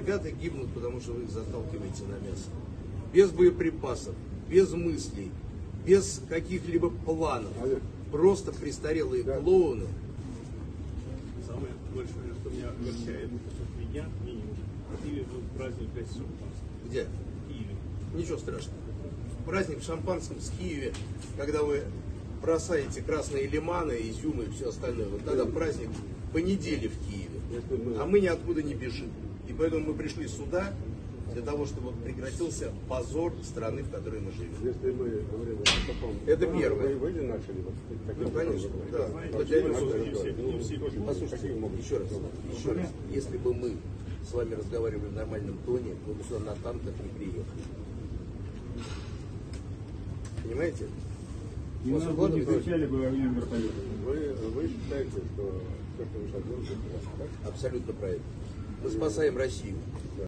ребята гибнут, потому что вы их заталкиваете на мясо. Без боеприпасов, без мыслей, без каких-либо планов. Просто престарелые клоуны. Самое большое, что меня огорчает, меня минимум. В Киеве был праздник шампанского. Где? В Киеве. Ничего страшного. Праздник в шампанском с Киеве, когда вы бросаете красные лиманы, изюмы и все остальное. Вот тогда праздник по неделе в Киеве. А мы ниоткуда не бежим. И поэтому мы пришли сюда для того, чтобы прекратился позор страны, в которой мы живем. Если мы говорим о таком... Это первое. Вы не начали вот таким... Ну, конечно, да. Послушайте, еще раз. Если бы мы с вами разговаривали в нормальном тоне, мы бы сюда на танках не приехали. Понимаете? И нас бы не встречали бы огнем вертолета. Вы считаете, что все, что вы сейчас делаете, это так? Абсолютно правильно. Мы спасаем Россию.